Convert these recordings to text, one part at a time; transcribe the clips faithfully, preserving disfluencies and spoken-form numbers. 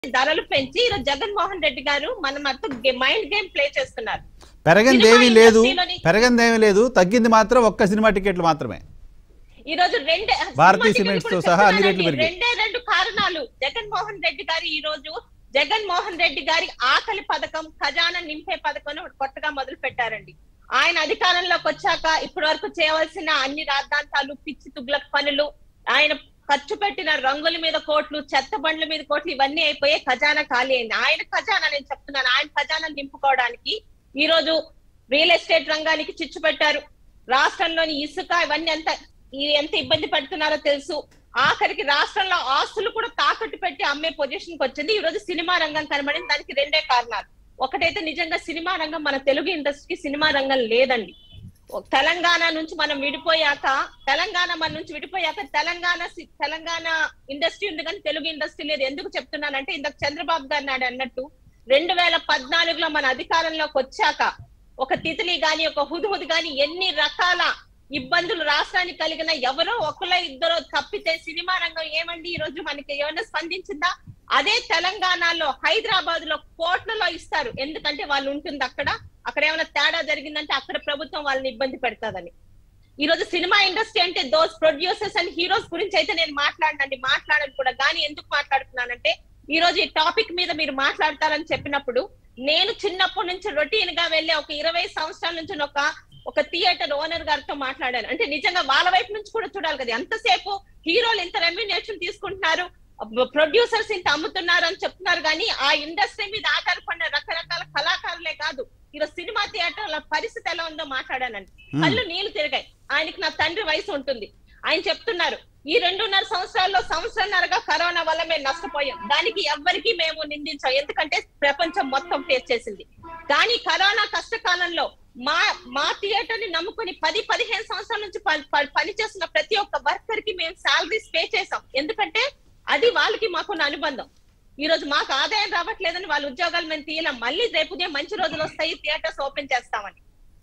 ధరలు పెంచి ఈరోజు జగన్మోహన్ రెడ్డి గారు మన మొత్తం మైండ్ గేమ్ ప్లే చేస్తున్నారు. పెరగందేమీ లేదు పెరగందేమీ లేదు తగ్గింది మాత్రం ఒక్క సినిమా టికెట్లు మాత్రమే. ఈ రోజు రెండే భారతీయ సిమెంట్స్ తో సహా అన్ని రేట్లు పెరిగాయి. రెండే రెండు కారణాలు. జగన్మోహన్ రెడ్డి గారు ఈ రోజు జగన్మోహన్ రెడ్డి గారి ఆకలి పథకం, ఖజానా నింపే పథకం కొత్తగా మొదలు పెట్టారండి. ఆయన అధికారంలోకి వచ్చాక ఇప్పటి వరకు చేయవలసిన అన్ని రాద్ధాంతాలు, పిచ్చి తుగ్లక్ పనులు, ఆయన ఖర్చు పెట్టిన రంగుల మీద కోట్లు, చెత్త బండ్ల మీద కోట్లు ఇవన్నీ అయిపోయి ఖజానా ఖాళీ అయింది. ఆయన ఖజానా నేను చెప్తున్నాను, ఆయన ఖజానా నింపుకోవడానికి ఈ రోజు రియల్ ఎస్టేట్ రంగానికి చిచ్చు పెట్టారు. రాష్ట్రంలోని ఇసుక ఇవన్నీ ఎంత ఎంత ఇబ్బంది పడుతున్నారో తెలుసు. ఆఖరికి రాష్ట్రంలో ఆస్తులు కూడా తాకట్టు పెట్టి అమ్మే పొజిషన్ కి వచ్చింది. ఈ రోజు సినిమా రంగం కనబడింది. దానికి రెండే కారణాలు. ఒకటైతే నిజంగా సినిమా రంగం, మన తెలుగు ఇండస్ట్రీకి సినిమా రంగం లేదండి. తెలంగాణ నుంచి మనం విడిపోయాక తెలంగాణ మన నుంచి విడిపోయాక తెలంగాణ తెలంగాణ ఇండస్ట్రీ ఉంది కానీ తెలుగు ఇండస్ట్రీ లేదు. ఎందుకు చెప్తున్నానంటే ఇందాక చంద్రబాబు గారు నాడు అన్నట్టు రెండు వేల పద్నాలుగులో మన అధికారంలోకి వచ్చాక ఒక తితిలి గాని ఒక హుద్హుద్ గాని ఎన్ని రకాల ఇబ్బందులు రాష్ట్రానికి కలిగిన ఎవరో ఒకళ్ళ ఇద్దరు తప్పితే సినిమా రంగం ఏమండి ఈ రోజు మనకి ఏమైనా స్పందించిందా? అదే తెలంగాణలో హైదరాబాద్ లో కోట్లలో ఇస్తారు. ఎందుకంటే వాళ్ళు ఉంటుంది అక్కడ. అక్కడ ఏమైనా తేడా జరిగిందంటే అక్కడ ప్రభుత్వం వాళ్ళని ఇబ్బంది పెడతాదని. ఈ రోజు సినిమా ఇండస్ట్రీ అంటే దోస్ ప్రొడ్యూసర్స్ అండ్ హీరోస్ గురించి అయితే నేను మాట్లాడనండి, మాట్లాడను కూడా. కానీ ఎందుకు మాట్లాడుతున్నానంటే ఈ రోజు ఈ టాపిక్ మీద మీరు మాట్లాడతారని చెప్పినప్పుడు నేను చిన్నప్పటి నుంచి రొటీన్ గా వెళ్ళే ఒక ఇరవై సంవత్సరాల నుంచి ఒక ఒక థియేటర్ ఓనర్ గారితో మాట్లాడాను. అంటే నిజంగా వాళ్ళ వైపు నుంచి కూడా చూడాలి కదా. ఎంతసేపు హీరోలు ఇంత రెమ్యూనేషన్ తీసుకుంటున్నారు, ప్రొడ్యూసర్స్ ఇంత అమ్ముతున్నారు అని చెప్తున్నారు. కానీ ఆ ఇండస్ట్రీ మీద ఆధారపడిన రకరకాల కళాకారులే కాదు ఈరోజు సినిమా థియేటర్ల పరిస్థితి ఎలా ఉందో మాట్లాడానండి. కళ్ళు నీళ్లు తిరిగాయి. ఆయనకి నా తండ్రి వయసు ఉంటుంది. ఆయన చెప్తున్నారు ఈ రెండున్నర సంవత్సరాల్లో సంవత్సరంన్నరగా కరోనా వల్ల మేము నష్టపోయాం. దానికి ఎవ్వరికి మేము నిందించాం, ఎందుకంటే ప్రపంచం మొత్తం ఫేస్ చేసింది. కానీ కరోనా కష్టకాలంలో మా మా థియేటర్ ని నమ్ముకుని పది పదిహేను సంవత్సరాల నుంచి పనిచేస్తున్న ప్రతి ఒక్క వర్కర్ కి మేము శాలరీస్ పే చేసాం. ఎందుకంటే అది వాళ్ళకి మాకున్న అనుబంధం. ఈ రోజు మాకు ఆదాయం రావట్లేదని వాళ్ళ ఉద్యోగాలు మేము తీయలేం. మళ్ళీ రేపు మంచి రోజులు వస్తాయి, థియేటర్స్ ఓపెన్ చేస్తామని.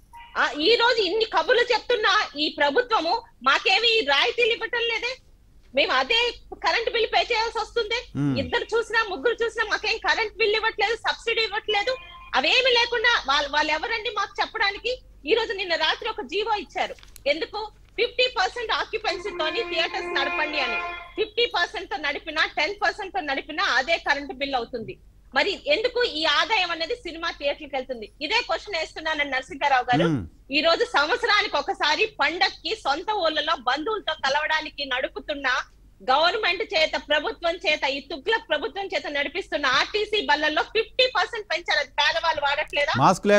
ఆ ఈ రోజు ఇన్ని కబుర్లు చెప్తున్నా ఈ ప్రభుత్వము మాకేమి రాయితీలు ఇవ్వటం లేదే. మేము అదే కరెంట్ బిల్ పే చేయాల్సి వస్తుంది. ఇద్దరు చూసినా ముగ్గురు చూసినా మాకేం కరెంట్ బిల్ ఇవ్వట్లేదు, సబ్సిడీ ఇవ్వట్లేదు. అవేమి లేకుండా వాళ్ళు వాళ్ళు ఎవరండి మాకు చెప్పడానికి? ఈ రోజు నిన్న రాత్రి ఒక జీవో ఇచ్చారు. ఎందుకు? ఫిఫ్టీ పర్సెంట్ ఆక్యుపెన్సీ తోని థియేటర్స్ నడపండి అని. ఫిఫ్టీ పర్సెంట్ తో నడిపినా టెన్ పర్సెంట్ తో నడిపినా అదే కరెంట్ బిల్ అవుతుంది. మరి ఎందుకు ఈ ఆదాయం అనేది సినిమా థియేటర్కి వెళ్తుంది? ఇదే క్వశ్చన్ వేస్తున్నానని నరసింహారావు గారు. ఈ రోజు సంవత్సరానికి ఒకసారి పండక్కి సొంత ఊళ్ళలో బంధువులతో కలవడానికి నడుపుతున్న గవర్నమెంట్ చేత ప్రభుత్వం చేత ఈ తుగ్లక్ ప్రభుత్వం చేత నడిపిస్తున్న ఆర్టీసీ బళ్ళల్లో ఫిఫ్టీ పర్సెంట్ పెంచారు. అది పేదవాళ్ళు వాడట్లేదా?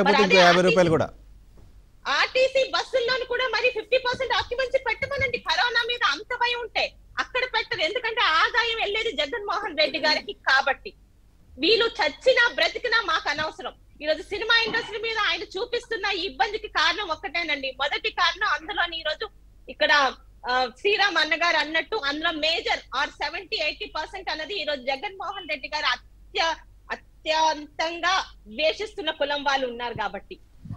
ఆర్టీసీ బస్సుల్లోని కూడా మరి ఫిఫ్టీ పర్సెంట్ ఆక్యుపెన్సీ పెట్టమనండి. కరోనా మీద అంత భయం ఉంటే అక్కడ పెట్టరు. ఎందుకంటే ఆదాయం వెళ్ళేది జగన్మోహన్ రెడ్డి గారికి కాబట్టి. వీళ్ళు చచ్చినా బ్రతికినా మాకు అనవసరం. ఈ రోజు సినిమా ఇండస్ట్రీ మీద ఆయన చూపిస్తున్న ఈ ఇబ్బందికి కారణం ఒక్కటేనండి. మొదటి కారణం అందులోని ఈ రోజు ఇక్కడ శ్రీరామ్ అన్నగారు అన్నట్టు అందులో major or seventy eighty percent అన్నది ఈ రోజు జగన్మోహన్ రెడ్డి గారు అత్య అత్యంతంగా ద్వేషిస్తున్న కులం వాళ్ళు ఉన్నారు కాబట్టి.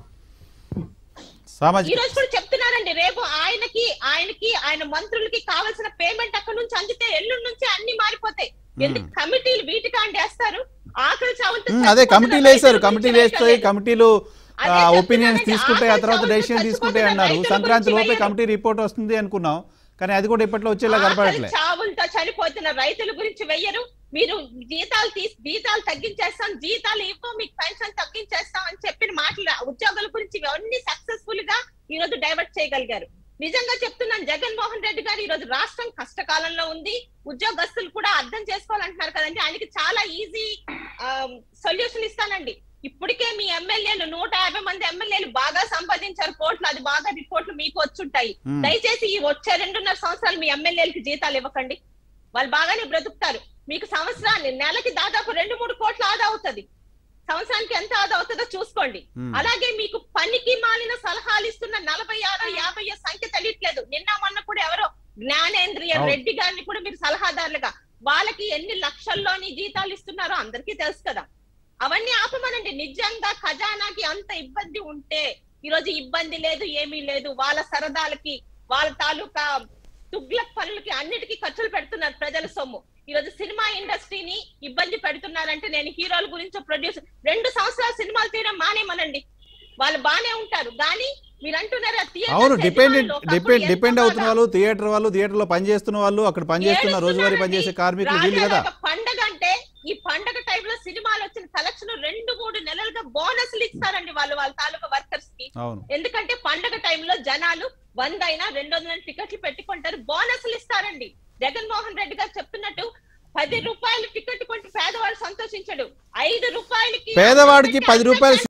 ఈ రోజు కూడా చెప్తున్నారండి, రేపు ఆయనకి ఆయనకి ఆయన మంత్రులకి కావాల్సిన పేమెంట్ అక్కడ నుంచి అందితే ఎల్లుండి నుంచి అన్ని మారిపోతాయి. ఎందుకు కమిటీలు వీటికాండి వేస్తారు? ఆఖరి చావులతో అదే కమిటీలు వేస్తారు. కమిటీలు వేస్తాయి, కమిటీలు ఒపీనియన్స్ తీసుకుంటే ఆ తర్వాత డెసిషన్ తీసుకుంటే అన్నారు. సంక్రాంతి లోపే కమిటీ రిపోర్ట్ వస్తుంది అనుకున్నాం, కానీ అది కూడా ఇప్పట్లో వచ్చేలా కనపడట్లేదు. చావులతో చనిపోతున్న రైతుల గురించి వెయ్యరు. మీరు జీతాలు తీసి జీతాలు తగ్గించేస్తాం, జీతాలు ఇవ్వ మీకు పెన్షన్ తగ్గించేస్తాం అని చెప్పిన మాటలు ఉద్యోగుల గురించి ఇవన్నీ సక్సెస్ఫుల్ గా ఈ రోజు డైవర్ట్ చేయగలిగారు. నిజంగా చెప్తున్నాను, జగన్మోహన్ రెడ్డి గారు ఈ రోజు రాష్ట్రం కష్టకాలంలో ఉంది. ఉద్యోగస్తులు కూడా అర్థం చేసుకోవాలంటున్నారు కదండి. ఆయనకి చాలా ఈజీ సొల్యూషన్ ఇస్తానండి. ఇప్పటికే మీ ఎమ్మెల్యేలు నూట యాభై మంది ఎమ్మెల్యేలు బాగా సంపాదించారు కోట్లు, అది బాగా రిపోర్ట్లు మీకు వచ్చుంటాయి. దయచేసి ఈ వచ్చే రెండున్నర సంవత్సరాలు మీ ఎమ్మెల్యేలకి జీతాలు ఇవ్వకండి. వాళ్ళు బాగానే బ్రతుకుతారు. మీకు సంవత్సరాన్ని నెలకి దాదాపు రెండు మూడు కోట్ల ఆదా అవుతుంది. సంవత్సరానికి ఎంత ఆదా అవుతుందో చూసుకోండి. అలాగే మీకు పనికి మాలిన సలహాలు ఇస్తున్న నలభై ఆరో యాభై సంఖ్య తెలియట్లేదు. నిన్న మొన్న కూడా ఎవరో జ్ఞానేంద్రియ రెడ్డి గారిని కూడా మీరు సలహాదారులుగా, వాళ్ళకి ఎన్ని లక్షల్లోని జీతాలు ఇస్తున్నారో అందరికీ తెలుసు కదా. అవన్నీ ఆపమనండి. నిజంగా ఖజానాకి అంత ఇబ్బంది ఉంటే ఈ రోజు ఇబ్బంది లేదు, ఏమీ లేదు. వాళ్ళ సరదాలకి వాళ్ళ తాలూకా తుగ్లక్ పనులకి అన్నిటికీ ఖర్చులు పెడుతున్నారు ప్రజల సొమ్ము. ఈ రోజు సినిమా ఇండస్ట్రీని ఇబ్బంది పెడుతున్నారంటే నేను హీరోల గురించి ప్రొడ్యూసర్ రెండు సంవత్సరాలు సినిమాలు తీయడం మానేమనండి, వాళ్ళు బానే ఉంటారు. కానీ మీరు అంటున్నారు అవును డిపెండెంట్ డిపెండ్ డిపెండ్ అవుతున్న వాళ్ళు థియేటర్ వాళ్ళు థియేటర్ లో పనిచేస్తున్న వాళ్ళు అక్కడ పనిచేస్తున్న రోజువారీ పనిచేసే కార్మికులు వీళ్ళు కదా. పండగ అంటే ఈ పండగ టైంలో సినిమాలు వచ్చిన కలెక్షన్ రెండు మూడు నెలలుగా బోనస్లు ఇస్తారండి వాళ్ళు వాళ్ళ తాలూకా వర్కర్స్ కి. ఎందుకంటే పండగ టైంలో జనాలు వంద అయినా రెండు వందల టికెట్లు పెట్టుకుంటారు, బోనస్లు ఇస్తారండి. జగన్మోహన్ రెడ్డి గారు చెప్తున్నట్టు పది రూపాయలు టికెట్ కొంటే పేదవాడు సంతోషించడు, ఐదు రూపాయలకి పేదవాడికి పది రూపాయలు